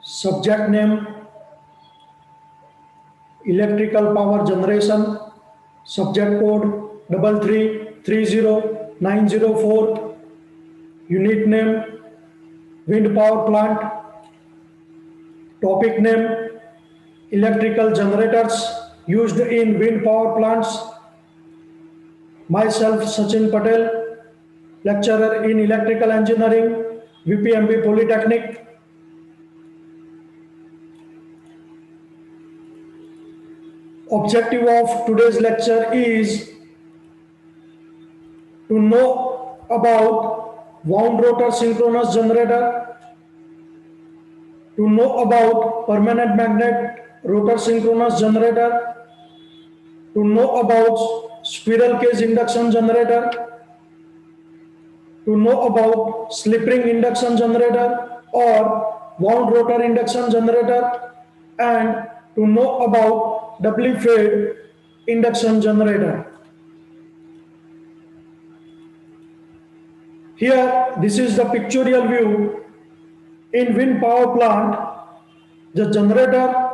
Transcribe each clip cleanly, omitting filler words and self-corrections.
Subject name electrical power generation. Subject code 3330904. Unit name wind power plant. Topic name electrical generators used in wind power plants. Myself Sachin Patel, lecturer in electrical engineering, VPMB Polytechnic. Objective of today's lecture is to know about wound rotor synchronous generator, to know about permanent magnet rotor synchronous generator, to know about squirrel cage induction generator, to know about slip ring induction generator or wound rotor induction generator, and to know about doubly fed induction generator. Here, this is the pictorial view in wind power plant. The generator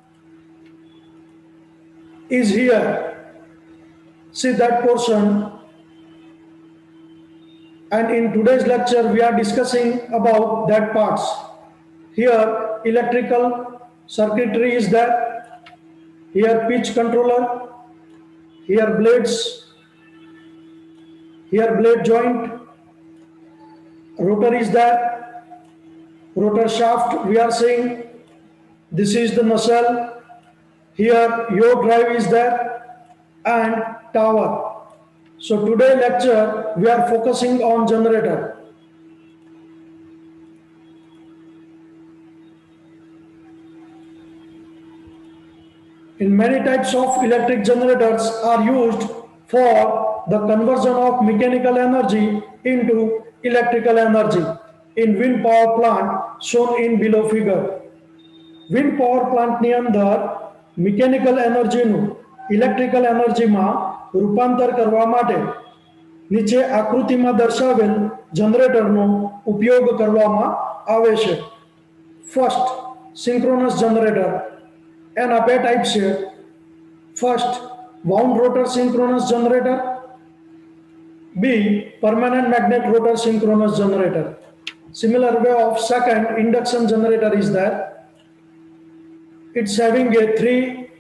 is here. See that portion. And in today's lecture, we are discussing about that parts. Here, electrical circuitry is there. Here, pitch controller. Here, blades. Here, blade joint. Rotor is there. Rotor shaft we are seeing. This is the nacelle. Here, yoke drive is there. And tower. So today lecture we are focusing on generator. In many types of electric generators are used for the conversion of mechanical energy into electrical energy in wind power plant shown in below figure. Wind power plant ની અંદર mechanical energy નું electrical energy માં રૂપાંતર કરવા માટે નીચે આકૃતિમાં દર્શાવેલ જનરેટરનો ઉપયોગ કરવામાં આવે છે. First synchronous generator. એના બે ટાઈપ છે. First wound rotor synchronous generator. B permanent magnet rotor synchronous generator. Similar way of second induction generator is there. It's having a three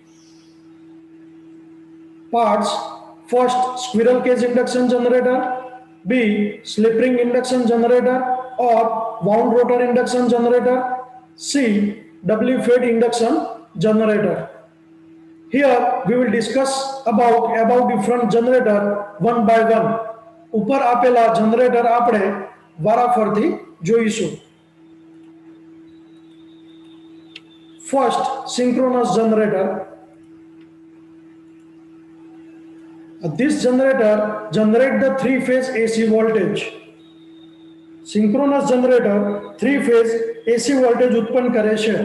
parts. First, squirrel cage induction generator. B, slip ring induction generator or wound rotor induction generator. C, doubly fed induction generator. Here we will discuss about different generator one by one. ઉપર આપેલા generator આપણે વારાફરતી જોઈશું. First, synchronous generator. This generator generates the three-phase AC voltage. Synchronous generator three-phase AC voltage उत्पन्न करे छे.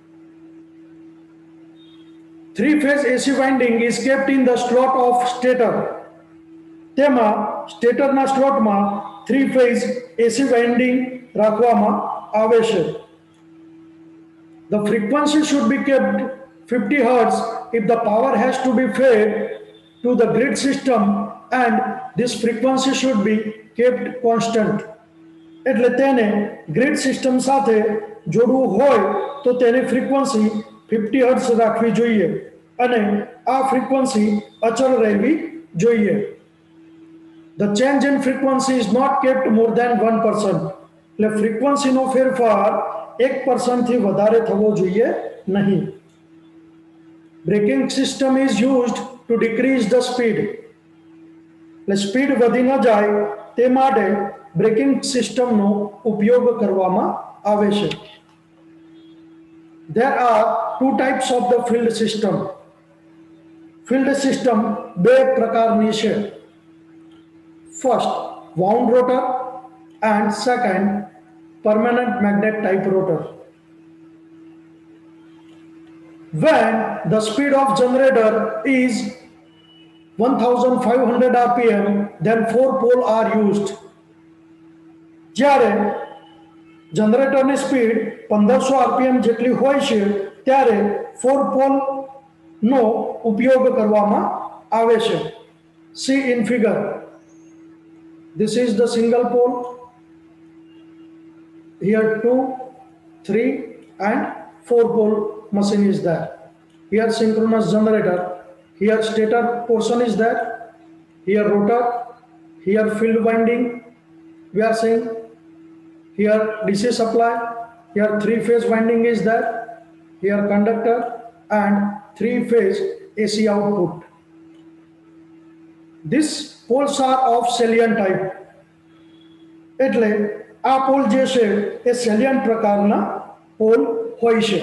Three-phase AC winding is kept in the slot of stator. તેમાં સ્ટેટરના સ્લોટમાં three-phase AC winding રાખવામાં આવે છે. The frequency should be kept 50 Hz if the power has to be fed to the grid system and this frequency should be kept constant. એટલે તેને grid system સાથે જોડવું હોય તો તેની ફ્રીક્વન્સી 50 હર્ટ્ઝ રાખવી જોઈએ અને આ ફ્રીક્વન્સી અચળ રહેવી જોઈએ. The change in frequency is not kept more than 1%. એટલે ફ્રીક્વન્સીનો ફેરફાર 1% થી વધારે થવો જોઈએ નહીં. Braking system is used to decrease the speed. એટલે સ્પીડ વધી ન જાય તે માટે બ્રેકિંગ સિસ્ટમનો ઉપયોગ કરવામાં આવે છે. There are two types of the field system. Field system બે પ્રકારની છે. First, wound rotor and second, permanent magnet type rotor. When the speed of generator is 1500 rpm, then 4 pole are used. જ્યારે જનરેટરની speed 1500 RPM જેટલી હોય છે ત્યારે 4 pole નો ઉપયોગ કરવામાં આવે છે. See in figure. This is the single pole. Here 2, 3 and 4 pole machine is there. Here synchronous generator. Here stator portion is there. Here rotor. Here field winding. We are saying here DC supply. Here 3-phase winding is there. Here conductor and 3-phase AC output. These poles are of salient type. એટલે આ pole જે છે એ salient પ્રકારના pole હોય છે.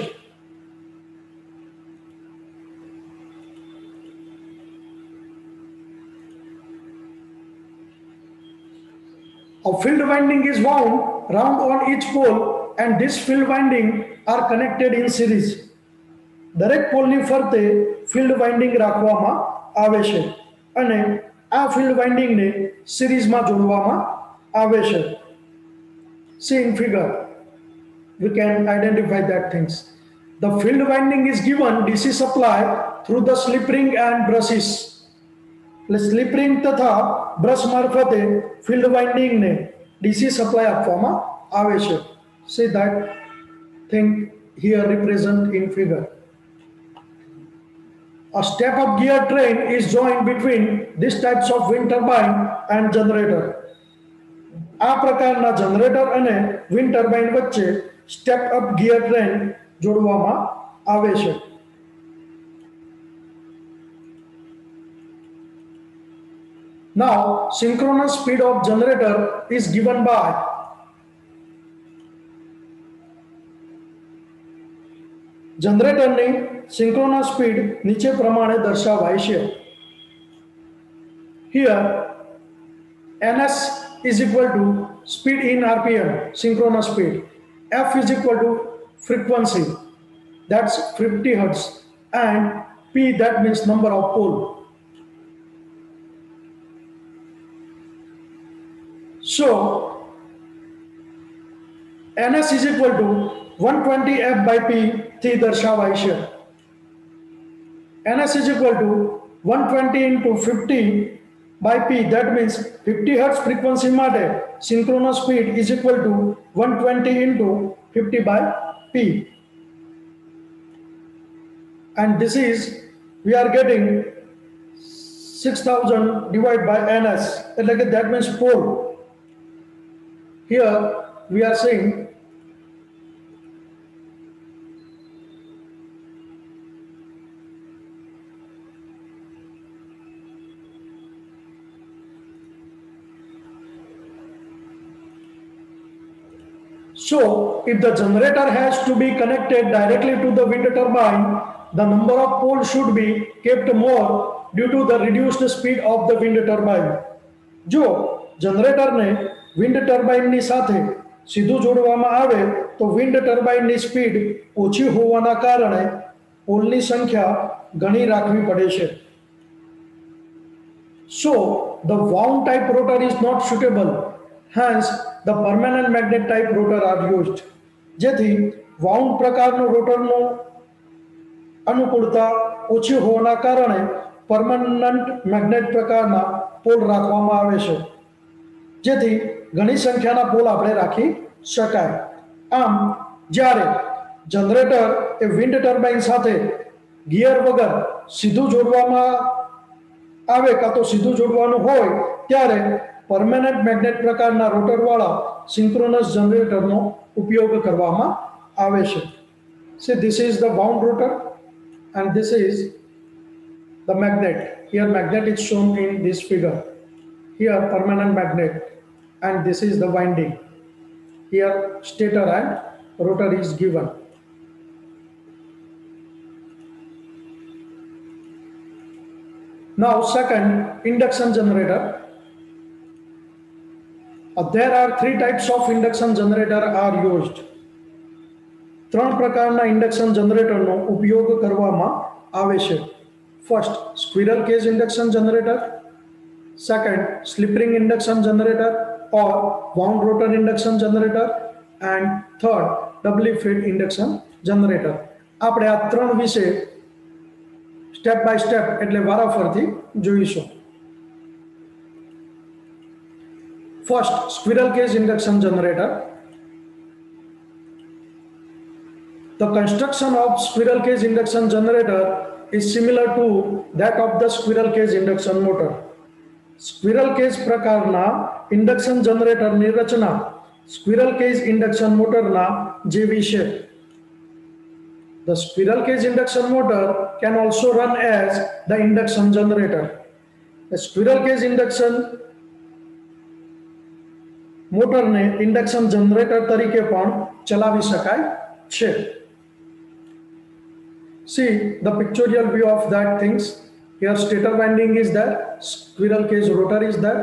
A field winding is wound round on each pole and this field winding are connected in series. દરેક પોલની ફરતે field winding રાખવામાં આવે છે અને આ field winding ને સિરીઝમાં જોડવામાં આવે છે. See in figure, we can identify that things. The field winding is given DC supply through the slip ring and brushes. Slip ring તથા બ્રશ મારફતે ફિલ્ડ વાઇન્ડિંગ ને ડીસી સપ્લાય આપવામાં આવે છે. See that thing here represent in figure. A step up gear train is joined between these types of wind turbine and generator. આ પ્રકારના generator અને wind turbine વચ્ચે સ્ટેપ અપ ગિયર ટ્રેન જોડવામાં આવે છે. Now, synchronous speed of generator is given by generatorની synchronous speed નીચે પ્રમાણે દર્શાવાય છે. Here, NS is equal to speed in RPM, synchronous speed. F is equal to frequency, that's 50 Hertz, and P, that means number of pole. So, NS is equal to 120 F by P થી દર્શાવાય છે. NS is equal to 120 into 50 by P, that means 50 Hertz frequency માટે synchronous speed is equal to 120 into 50 by P. And this is, we are getting 6000 divided by NS, that means pole. Here we are saying so if the generator has to be connected directly to the wind turbine, the number of poles should be kept more due to the reduced speed of the wind turbine. જો જનરેટરને wind ટર્બાઇનની સાથે સીધું જોડવામાં આવે તો wind ટર્બાઇનની speed ઓછી હોવાના કારણે પોલની સંખ્યા ઘણી રાખવી પડે છે. So the wound type rotor is not suitable, hence the permanent magnet type rotor are used. જેથી વાઉન્ડ પ્રકારનો રોટરનો અનુકૂળતા ઓછી હોવાના કારણે પરમનન્ટ મેગ્નેટ પ્રકારના પોલ રાખવામાં આવે છે, જેથી ઘણી સંખ્યાના પોલ આપણે રાખી શકાય. આમ જ્યારે જનરેટર એ વિન્ડ ટર્બાઇન સાથે ગિયર વગર સીધું જોડવામાં આવે કાં તો સીધું જોડવાનું હોય ત્યારે પરમેનન્ટ મેગ્નેટ પ્રકારના રોટરવાળા સિંક્રોનસ જનરેટરનો ઉપયોગ કરવામાં આવે છે. See, this is the wound rotor and this is the magnet. Here magnet is shown in this figure. Here permanent magnet and this is the winding. Here stator and rotor is given. Now second, induction generator. There are three types of induction generator are used. ત્રણ પ્રકારના induction જનરેટરનો ઉપયોગ કરવામાં આવે છે. First, squirrel cage induction generator. Second, slip ring induction generator or wound rotor induction generator. and third doubly fed induction generator. આપણે આ ત્રણ વિશે સ્ટેપ બાય સ્ટેપ એટલે વારાફરતી જોઈશું. First, squirrel cage induction generator. The construction of squirrel cage induction generator is similar to that of the squirrel cage induction motor. Squirrel cage પ્રકારના induction generator ની રચના squirrel cage induction motor ના જેવી છે. The squirrel cage induction motor can also run as the induction generator. The squirrel cage induction motor ને induction generator તરીકે પણ ચલાવી શકાય છે. See the pictorial view of that things. Here stator winding is there, squirrel cage rotor is there.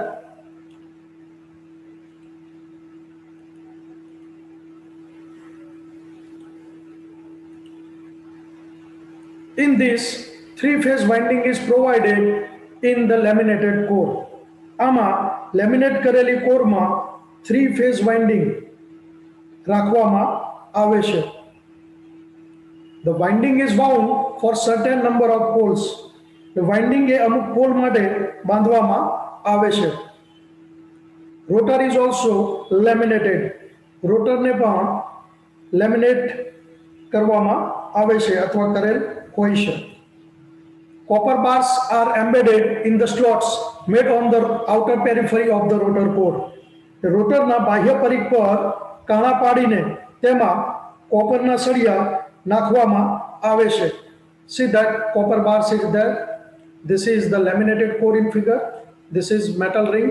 In this, three-phase winding is provided in the laminated core. આમાં laminate કરેલી કોરમાં three-phase winding રાખવામાં આવે છે. The winding is wound for certain number of poles. The winding એ અમુક pole માટે બાંધવામાં આવે છે. Rotor is also laminated. Rotor ને પણ laminate કરવામાં આવે છે અથવા કરેલ હોય છે. Copper bars are embedded in the slots made on the outer periphery of the rotor core. રોટરના બાહ્ય પરિઘ પર કાણા પાડીને તેમાં કોપરના સળિયા નાખવામાં આવે છે. See that copper bars is there. This is the laminated core in figure. This is metal ring.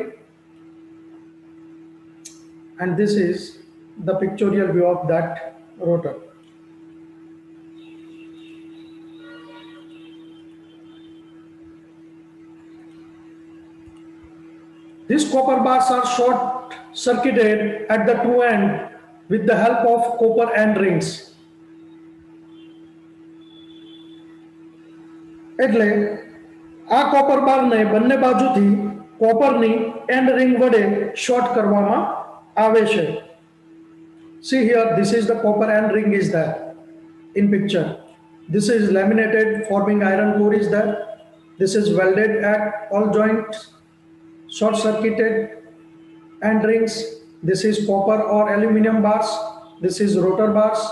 And this is the pictorial view of that rotor. These copper bars are short circuited at the two ends with the help of copper end rings. એટલે આ copper બારને બંને બાજુથી કોપરની end ring વડે short કરવામાં આવે છે. See here, this is the copper end ring is there in picture. This is laminated forming iron core is there. This is welded at all joints, short circuited end rings. This is copper or aluminum bars. This is rotor bars.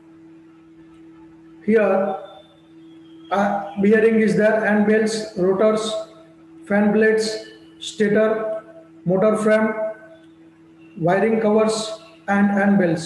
Here bearing is there, and belts, rotors, fan blades, stator, motor frame, wiring covers and hand belts.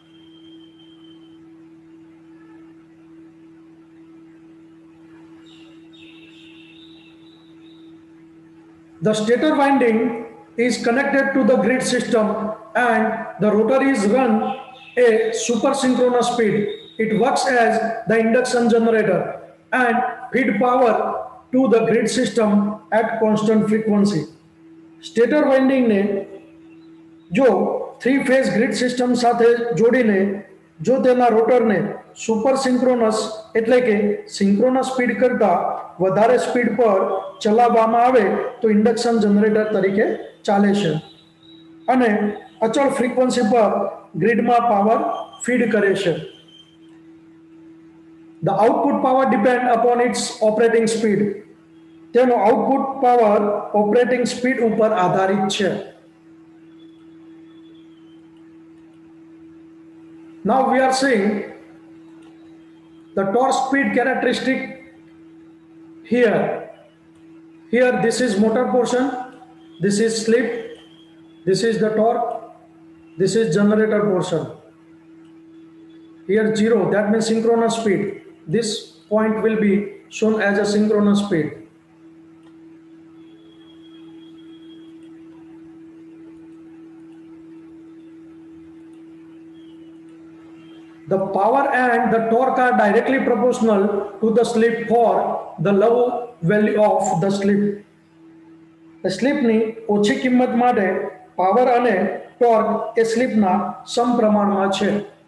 The stator winding is connected to the grid system and the rotor is run a super synchronous speed. It works as the induction generator and feed power to the grid system at constant frequency. Stator winding ने जो three phase grid system साथे जोड़ीने जो तेना rotor ने super synchronous એટલે કે synchronous speed કરતા વધારે સ્પીડ પર ચલાવવામાં આવે તો ઇન્ડક્શન જનરેટર તરીકે ચાલે છે અને અચળ ફ્રીક્વન્સી પર ગ્રીડમાં પાવર ફીડ કરે છે. The output power depend upon its operating speed. તેનો આઉટપુટ પાવર ઓપરેટિંગ સ્પીડ ઉપર આધારિત છે. Now we are seeing the torque speed characteristic here. Here this is motor portion, this is slip, this is the torque, this is generator portion. Here 0, that means synchronous speed. This point will be shown as a synchronous speed. The power and the torque are directly proportional to the slip for the low value of the slip. The slip ની ઓછી કિંમત માટે power અને torque એ સ્લિપના સમપ્રમાણમાં છે.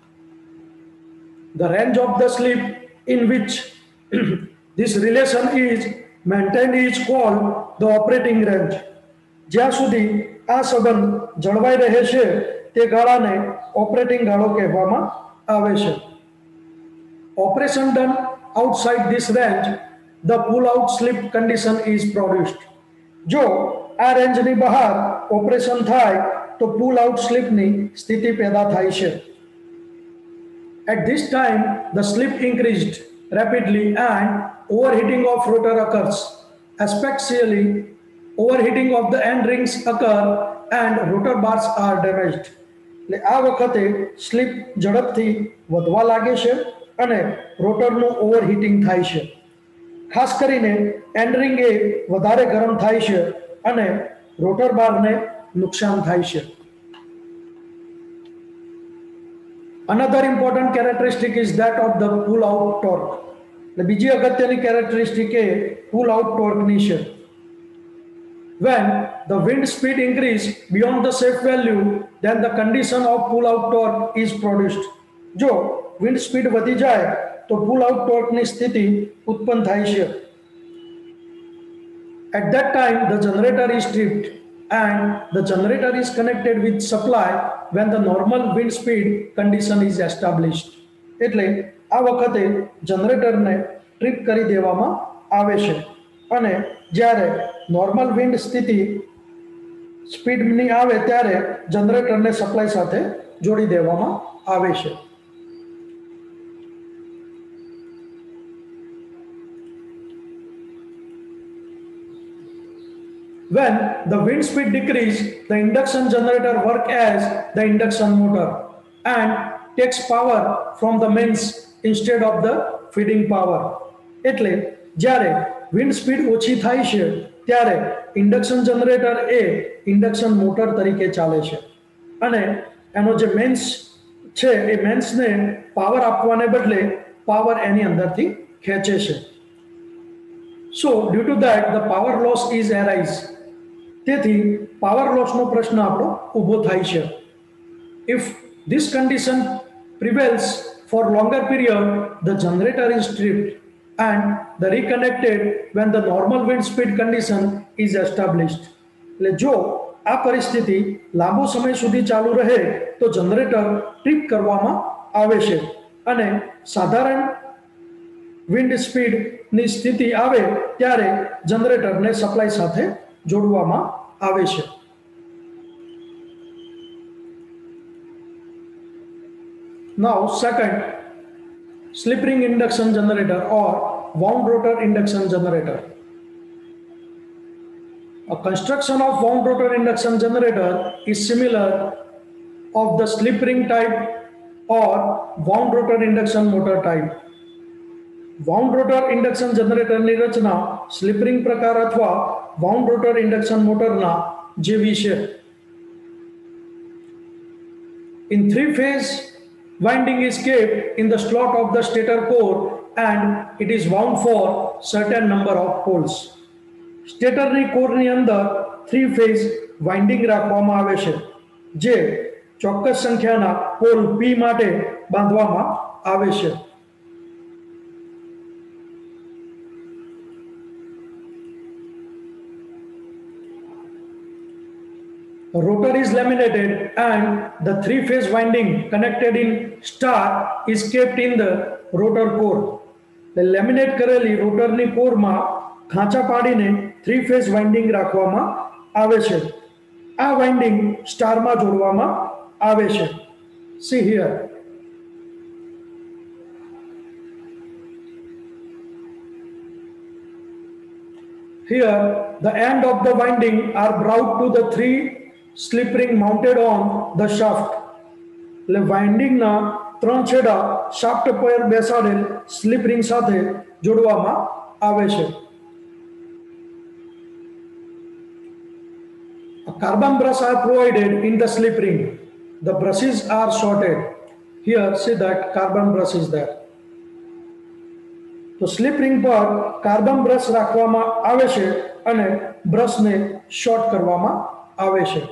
The range of the slip in which this relation is maintained is called the operating range. જ્યાં સુધી આ સંબંધ જળવાઈ રહે છે તે ગાળાને ઓપરેટિંગ ગાળો કહેવામાં આવે છે. Operation done outside this range the pull out slip condition is produced. જો આ રેન્જની બહાર ઓપરેશન થાય તો પુલ આઉટ સ્લીપની સ્થિતિ પેદા થાય છે. At this time, the slip increased rapidly and overheating of rotor occurs. Especially, overheating of the end rings occur and rotor bars are damaged. એટલે આ વખતે સ્લીપ ઝડપથી વધવા લાગે છે અને રોટરનું ઓવરહીટિંગ થાય છે. ખાસ કરીને એન્ડ રિંગ એ વધારે ગરમ થાય છે અને રોટર બારને નુકસાન થાય છે. Another important characteristic is that of the pull out torque. એટલે બીજી અગત્યની characteristic એ pull out torque ની છે. When the wind speed increase beyond the safe value, then the condition of pull out torque is produced. જો wind speed વધી જાય તો pull out torque ની સ્થિતિ ઉત્પન્ન થાય છે. At that time the generator is tripped and the generator is connected with supply when the normal wind speed condition is established. એટલે આ વખતે જનરેટરને ટ્રિપ કરી દેવામાં આવે છે અને જ્યારે નોર્મલ વિન્ડ સ્થિતિ સ્પીડની આવે ત્યારે જનરેટરને સપ્લાય સાથે જોડી દેવામાં આવે છે. When the wind speed decrease, the induction generator work as the induction motor and takes power from the mains instead of the feeding power. એટલે જ્યારે વિન્ડ સ્પીડ ઓછી થાય છે ત્યારે ઇન્ડક્શન જનરેટર એ ઇન્ડક્શન મોટર તરીકે ચાલે છે અને એનો જે મેન્સ છે એ મેન્સને પાવર આપવાને બદલે પાવર એની અંદરથી ખેંચે છે. So due to that the power loss is arise. તેથી પાવર લોસનો પ્રશ્ન આપણો ઊભો થાય છે. If this condition prevails for longer period, the generator is tripped and the reconnected when the normal wind speed condition is established. એટલે જો આ પરિસ્થિતિ લાંબો સમય સુધી ચાલુ રહે તો જનરેટર ટ્રિપ કરવામાં આવે છે અને સાધારણ વિન્ડ સ્પીડની સ્થિતિ આવે ત્યારે જનરેટરને સપ્લાય સાથે જોડવામાં આવે છે. Now second, slip ring induction generator or wound rotor induction generator. A construction of wound rotor induction generator is similar of the slip ring type or wound rotor induction motor type. Wound rotor induction જનરેટરની રચના slip ring પ્રકાર અથવા wound rotor induction મોટરના જેવી છે. In three-phase winding is kept in the slot of the stator core and it is wound for certain number of poles. સ્ટેટરની કોરની અંદર 3-phase winding રાખવામાં આવે છે જે ચોક્કસ સંખ્યાના પોલ P માટે બાંધવામાં આવે છે. The rotor is laminated and the three-phase winding connected in star is kept in the rotor core. The laminate કરેલી રોટરની કોરમાં ખાંચા પાડીને three-phase winding રાખવામાં આવે છે. આ વાઇન્ડિંગ સ્ટારમાં જોડવામાં આવે છે. See here. Here the end of the winding are brought to the three slip ring mounted on the shaft. એટલે વાઇન્ડિંગના ત્રણ છેડા શાફ્ટ પર બેસાડેલ સ્લિપ રિંગ સાથે જોડવામાં આવે છે. A carbon brush are provided in the slip ring. The brushes are sorted. Here see that carbon brush is there. તો slip ring પર કાર્બન બ્રશ રાખવામાં આવે છે અને બ્રશને શોર્ટ કરવામાં આવે છે.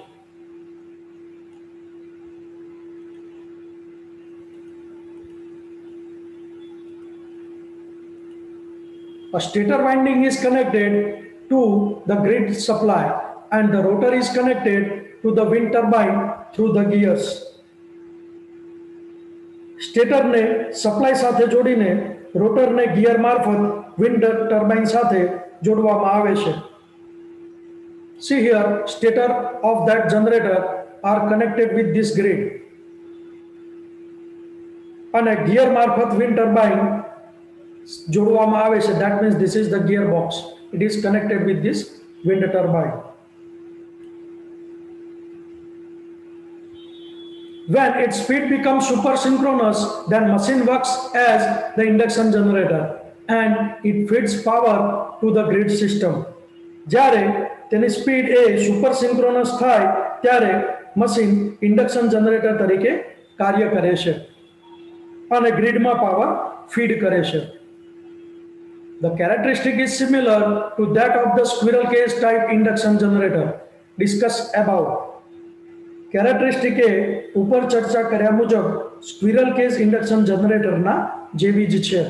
A stator winding is connected to the grid supply and the rotor is connected to the wind turbine through the gears. Stator ને સપ્લાય સાથે જોડીને રોટરને ગિયર મારફત વિન્ડ ટર્બાઇન સાથે જોડવામાં આવે છે. See here, stator of that generator are connected with this grid. અને ગિયર મારફત વિન્ડ ટર્બાઇન જોડવામાં આવે છે. That means this is the gearbox. It is connected with this wind turbine. When its speed becomes super synchronous, then machine works as the induction generator and it feeds power to the grid system. જ્યારે તેની speed એ super synchronous થાય ત્યારે machine induction generator તરીકે કાર્ય કરે છે અને ગ્રીડમાં પાવર ફીડ કરે છે. The characteristic is similar to that of the squirrel cage type induction generator discussed above. Characteristic એ ઉપર ચર્ચા કર્યા મુજબ સ્ક્વિરલ કેજ ઇન્ડક્શન જનરેટરના જેવી જ છે.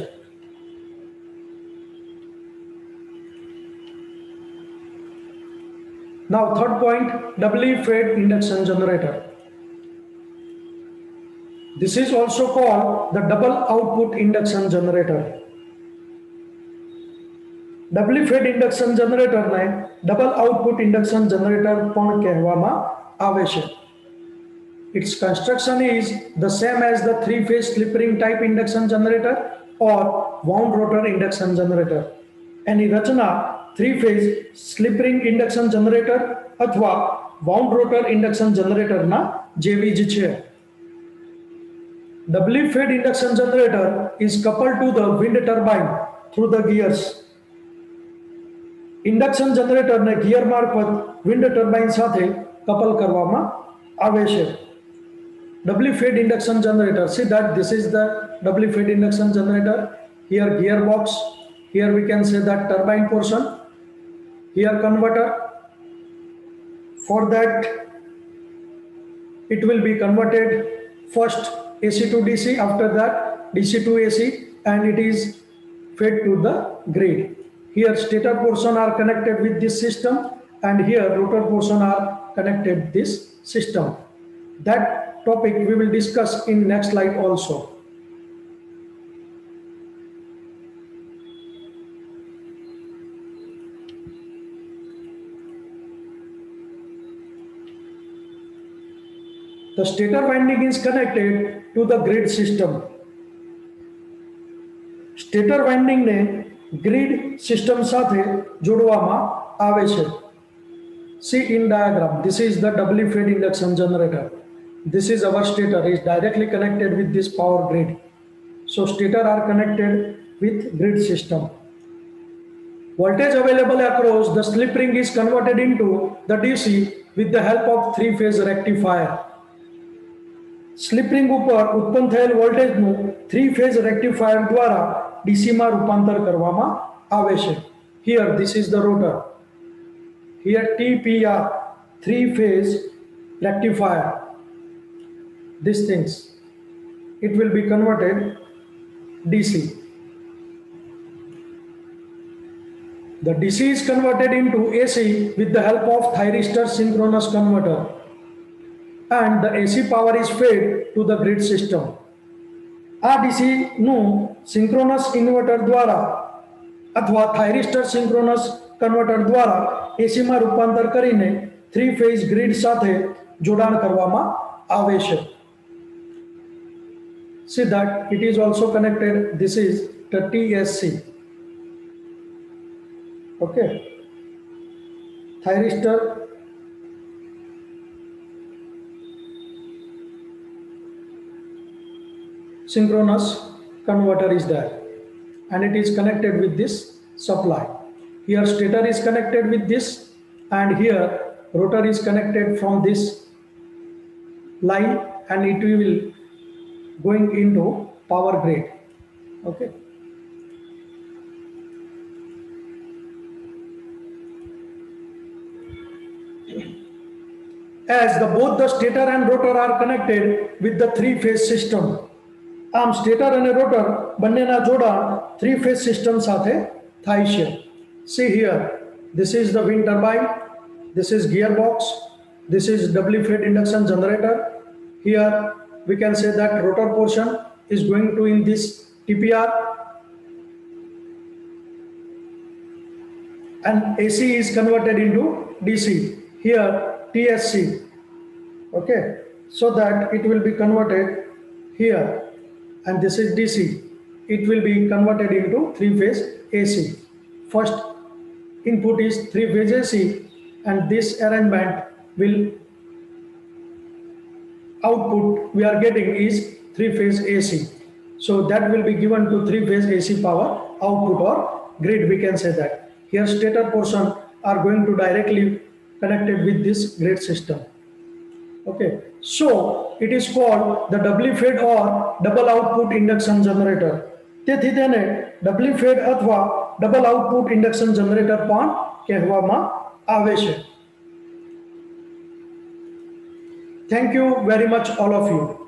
Now third point, doubly fed induction generator. This is also called the double output induction generator. Doubly fed induction generator ને double output induction generator પણ કહેવામાં આવે છે. Its construction is the same as the three-phase slip ring type induction generator or wound rotor induction generator. Any Rachna three-phase slip ring induction generator અથવા wound rotor induction generator ના જેવી જ છે. Doubly fed induction generator is coupled to the wind turbine through the gears. Induction generator ને gear મારફત wind turbine સાથે couple કરવામાં આવે છે. Doubly fed induction generator, see that this is the doubly fed induction generator. Here gearbox, here we can say that turbine portion, here converter. For that it will be converted first AC to DC, after that DC to AC, and it is fed to the grid. Here stator portion are connected with this system and here rotor portion are connected this system. That topic we will discuss in next slide also. The stator winding is connected to the grid system. Stator winding ને grid system સાથે જોડવામાં આવે છે. See in diagram, this is the doubly fed induction generator. This is our stator, is directly connected with this power grid. So stator are connected with grid system. Voltage available across the slip ring is converted into the DC with the help of three-phase rectifier. Slip ring ઉપર ઉત્પન્ન થયેલ વોલ્ટેજનું three-phase rectifier દ્વારા DC માં રૂપાંતર કરવામાં આવે છે. Here this is the rotor. Here TPR, three-phase rectifier. These things, it will be converted DC. The DC is converted into AC with the help of thyristor synchronous converter and the AC power is fed to the grid system. આ DC નું synchronous inverter દ્વારા અથવા thyristor synchronous converter દ્વારા AC માં રૂપાંતર કરીને three-phase grid સાથે જોડાણ કરવામાં આવે છે. See that it is also connected. This is the TSC. Okay. Thyristor synchronous converter is there and it is connected with this supply. Here stator is connected with this and here rotor is connected from this line and it will going into power grid. Okay. As both the stator and rotor are connected with the three-phase system, આમ stator અને rotor બંનેના જોડાણ three-phase system સાથે થાય છે. See here, this is the wind turbine, this is gearbox, This is doubly fed induction generator. Here we can say that rotor portion is going to in this TPR, and AC is converted into DC. Here TSC. Okay, so that it will be converted here, and this is DC. It will be converted into three-phase AC. First input is three-phase AC, and this arrangement will output we are getting is three-phase AC. So that will be given to three-phase AC power output or grid, we can say that. Here stator portion are going to directly connected with this grid system. Okay, so it is called the doubly fed or double output induction generator. તેથી તેને doubly fed અથવા double output induction generator પણ કહેવામાં આવે છે. Thank you very much all of you.